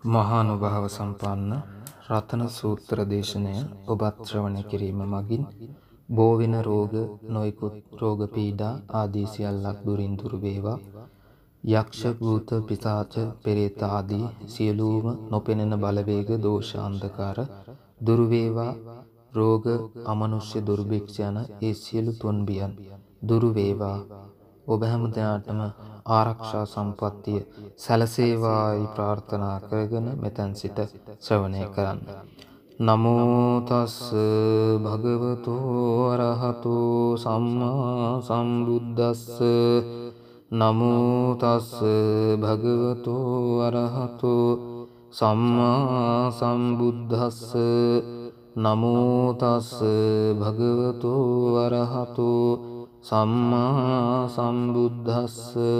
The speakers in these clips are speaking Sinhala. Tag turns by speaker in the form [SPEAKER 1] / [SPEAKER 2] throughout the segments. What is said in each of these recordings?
[SPEAKER 1] මහානුභාව සම්පන්න රතන සූත්‍ර දේශනය ඔබත් ශ්‍රවණය කිරීම මගින් බෝවින රෝග නොයෙකුත් රෝග පීඩා ආදී සියල්ලක් දුරින් දුර වේවා. යක්ෂ භූත පිසාච පෙරේත ආදී සියලුම නොපෙනෙන බලවේග දෝෂ අන්ධකාර දුරු වේවා. රෝග අමනුෂ්‍ය දුර්භික්ෂ යන ඒ සියලු තුන්බියන් දුරු වේවා. ඔබ හැම දෙනාටම ආරක්ෂා සම්පත්තිය සැලසේවායි ප්‍රාර්ථනා කරගෙන මෙතෙන් සිට ශ්‍රවණය කරන්න. නමෝ තස් භගවතු අරහතෝ සම්මා සම්බුද්දස්ස. නමෝ තස් භගවතු අරහතෝ සම්මා සම්බුද්දස්ස. නමෝ තස් භගවතු අරහතෝ සම්මා සම්බුද්දස්ස.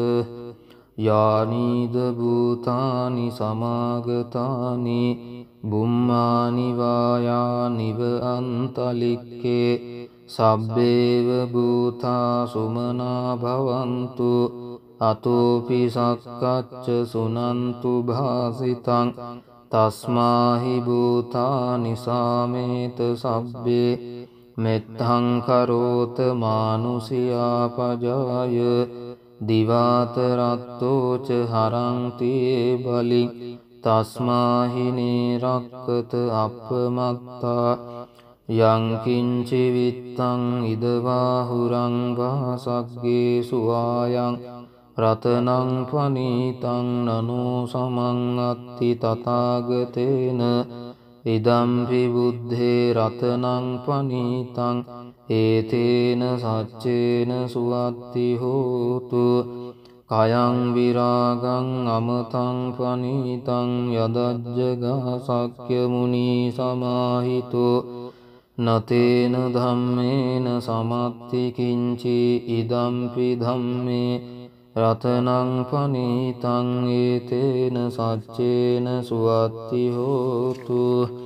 [SPEAKER 1] යානිද භූතානි සමාගතානි බුම්මානි වායානිව අන්තලික්කේ සබ්බේව භූතා සුමනා භවන්තු අතෝපි සක්කච්ච සුනන්තු භාසිතං තස්මාහි භූතානි සාමේත සබ්බේ මෙත්තං කරෝත මානුසියා පජාය දිවාත රත්තෝච හරන්ති බලි තස්මාහි නීරක්කත අප්පමත්තා යං කිංචි විත්තං ඉදවාහුරං වාසග්ගේ සුවායං රතනං පනීතං නනෝ සමං අත්ති තථාගතේන ඉදම්පි බුද්ධේ රතනං පනීතං ඒතේන සච්චේන සුවත්ති හෝතු. කයං විරාගං අමතං පනීතං යදජ්ජගා සක්්‍ය මුනි සමාහිතෝ නතේන ධම්මේන සමත්ති කිංචි ඉදම්පි ධම්මේ රතනං පනීතං ඒතේන සච්චේන සුවත්ති හෝතු.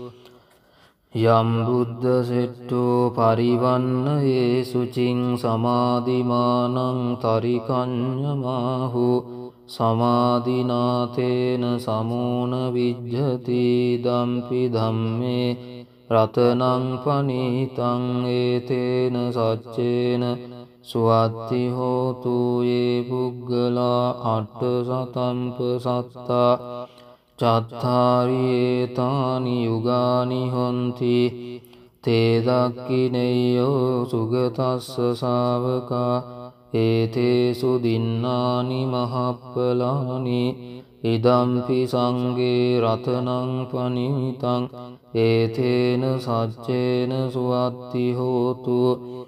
[SPEAKER 1] යම් බුද්ධ සෙට්ටෝ පරිවන්නයේ සුචින් සමාධිමානං තරිකඤ්ඤමාහු සමාධිනාතේන සමෝන විජ්ජති දම්පි ධම්මේ රතනං පනීතං ඒතේන සච්චේන සුවත්ති හෝතු. යේ පුග්ගලා අට්ඨ සතම්ප සත්තා චත්තාරි ඒතානි යුගානි හොන්ති තේ දක්ඛිනේයෝ සුගතස්ස ශාවකා ඒතේසු දින්නානි මහප්පලානි ඉදම්පි සංඝේ රතනං පනීතං ඒතේන සච්චේන සුවත්ති හෝතු.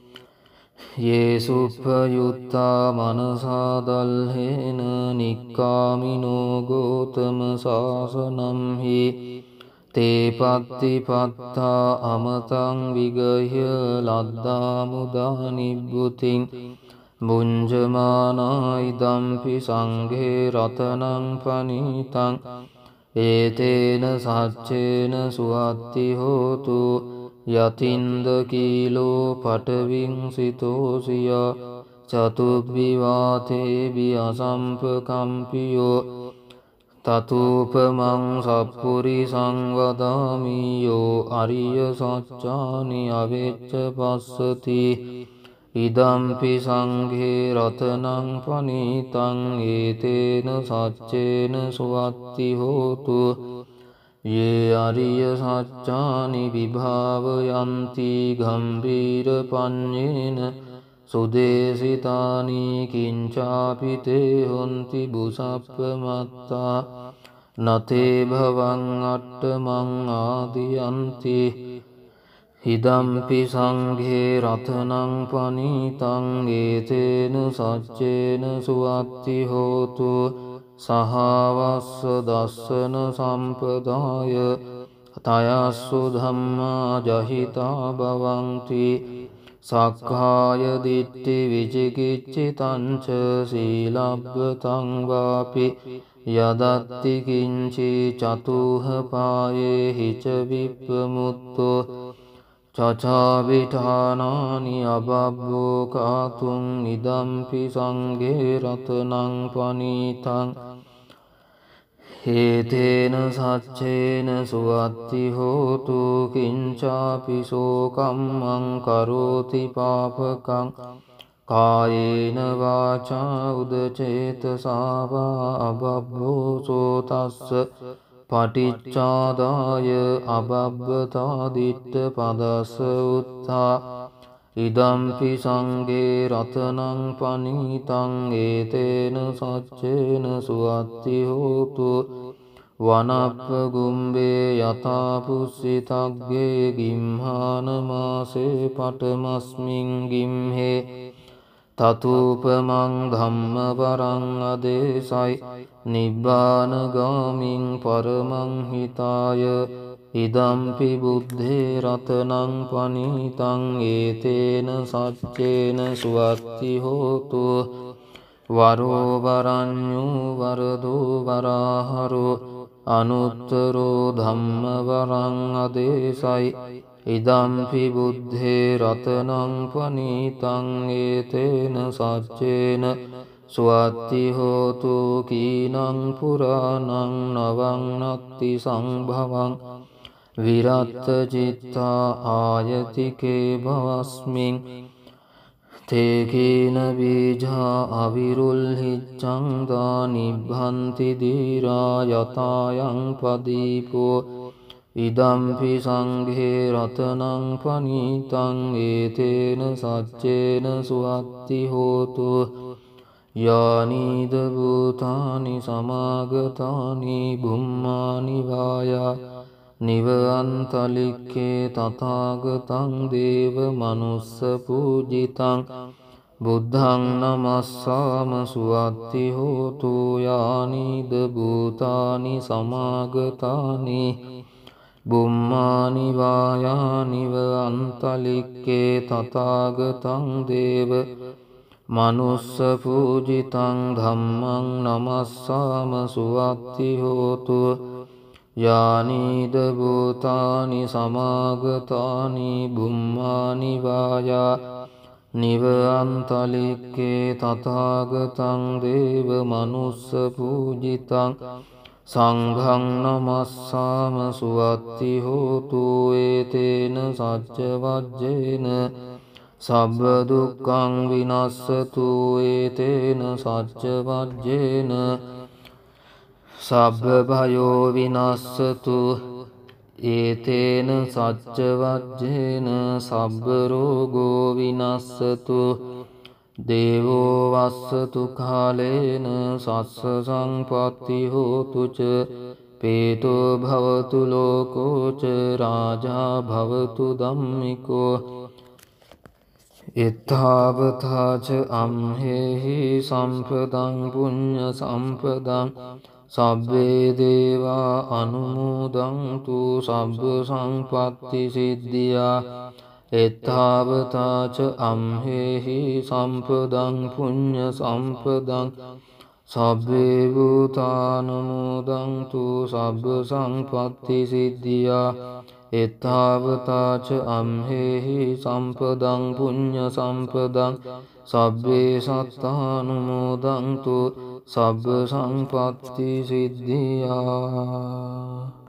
[SPEAKER 1] යේසුප්පයුත්තා මනසා දල්හේන නික්කාමිනෝ ගෝතම සාසනම් හි තේ පත්තිපත්තා අමතං විගහ්‍ය ලද්දා මුදා නිබ්බුතින් බුඤ්ජමානා ඉදම්පි සංඝේ රතනං පනීතං ඒතේන සච්චේන සුවත්ති හෝතු. යතින්ද කීලෝ පටවින් සිතෝසියා චතුබ්බිවාතේබි අසම්පකම්පියෝ තතූපමං සප්පුරිසං වදාමියෝ අරිය සච්චානි අවෙච්ච පස්සති ඉදම්පි සංඝේ රතනං පනීතං ඒතේන සච්චේන සුවත්ති හෝතු. යේ අරිය සච්චානි විභාවයන්ති ගම්භීර පඤ්ඤේන සුදේසිතානි කිංචාපි තේ හොන්ති බුසප්පමත්තා නතේ භවං අට්ඨමං ආදියන්ති ඉදම්පි සංඝේ රතනං පනීතං ඒතේන සච්චේන සුවත්ති හෝතු. සහවස්ස දස්සන සම්පදාය තයස්සු ධම්මා ජහිතා භවಂತಿ සක්ඛාය දිට්ඨි විචිකිච්ඡිතං ච සීලබ්බතං වාපි යදත්ති කිංචි චතුහ පායේ හිච විප්පමුත්තෝ චචාවිඨානානි අබබ්බෝ කාතුං ඉදම්පි සංඝේ රතනං පනීතං හේතේන සච්චේන සුවත්ති හෝතු කිංචාපි සෝකම්මං කරෝති පාපකං කායේන වාචා උදචේතසා වා අබබ්බෝ සෝතස්ස පටිච්චාදාය අබබ්බතා දිට්ඨ පදස්ස උත්ථා ඉදම්පි සංඝේ රතනං පනීතං ඒතේන සච්චේන සුවත්ති හෝතු වනප්ප ගුම්බේ යථා පුස්සිතග්ගේ ගිම්හාන මාසේ පඨමස්මින් ගිම්හේ තතුපමං ධම්ම වරං අදේසයි නිබ්බානගාමින් පරමං හිතාය ඉදම්පි බුද්ධේ රතනං පනීතං ඒතේන සච්චේන සුවත්ති හෝතු වරෝ වරඤ්ඤෝ වරදෝ වරාහරෝ අනුත්තරෝ ධම්ම වරං අදේසයි ඉදම්පි බුද්ධේ රතනං පනීතං ඒතේන සච්චේන සුවත්ති හෝතු කීනං පුරාණං නවං නත්ති සංභවං විරත්ත චිත්තා ආයතිකේ භවස්මින් තේකීන බීජා අවිරුල්හිච්ඡං දානිබ්බන්ති දීරා යතායන් පදීපෝ ඉදම්පි සංඝේ රතනං පනීතං ඒතේන සච්චේන සුවත්ති හෝතු යානීද භූතානි සමාගතානි බුම්මානි වායා නිවන්තලික්කේ තථාගතං දේව මනුස්ස පූජිතං බුද්ධං නමස්සාම සුවත්ති හෝතු යානීද භූතානි සමාගතානි බුම්මානි වායානිව අන්තලික්කේ තථාගතං දේව මනුස්ස පූජිතං ධම්මං නමස්සාම සුවත්ති හෝතු යානීද භූතානි සමාගතානි බුම්මානි වායා නිව අන්තලික්කේ තථාගතං දේව මනුස්ස පූජිතං සංඝං නමස්සාම සුවත්ති හෝතු ඒතේන සච්ච වජ්ජේන සබ්බ දුක්ඛං විනස්සතු ඒතේන සච්ච වජ්ජේන සබ්බ භයෝ විනස්සතු ඒතේන සච්ච වජ්ජේන සබ්බ රෝගෝ විනස්සතු දේවෝ වස්සතු කාලේන සස්ස සංපත්ති හෝතු ච පේතෝ භවතු ලෝකෝ ච රාජා භවතු ධම්මිකෝ එත්තාවතා ච අම්හෙහි සම්පදං පුඤ්ඤ සම්පදං සබ්බේ දේවා අනුමෝදන්තු සබ්බ සංපත්ති සිද්ධියා එත්තාවතා ච අම්හෙහි සම්පදං පුඤ්ඤ සම්පදං සබ්බේ භූතානුමෝදන්තු සබ්බ සංපත්ති සිද්ධියා එත්තාවතා ච අම්හෙහි සම්පදං පුඤ්ඤ සම්පදං සබ්බේ සත්තානුමෝදන්තු සබ්බ සංපත්ති සිද්ධියා